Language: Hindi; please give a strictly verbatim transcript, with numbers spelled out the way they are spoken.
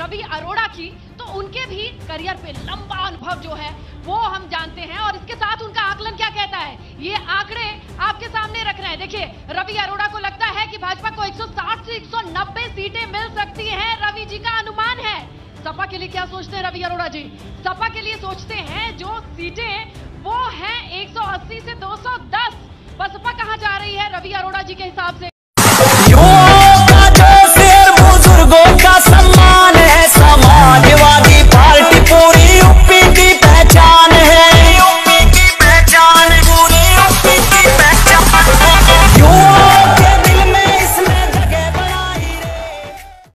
रवि अरोड़ा की, तो उनके भी करियर पे लंबा अनुभव जो है वो हम जानते हैं। और इसके साथ उनका आकलन क्या कहता है, ये आंकड़े आपके सामने रख रहे हैं। देखिए, रवि अरोड़ा को लगता है कि भाजपा को एक सौ साठ से एक सौ नब्बे सीटें मिल सकती हैं, रवि जी का अनुमान है। सपा के लिए क्या सोचते हैं रवि अरोड़ा जी? सपा के लिए सोचते हैं जो सीटें वो हैं एक सौ अस्सी से दो सौ दस। बसपा कहां जा रही है रवि अरोड़ा जी के हिसाब से?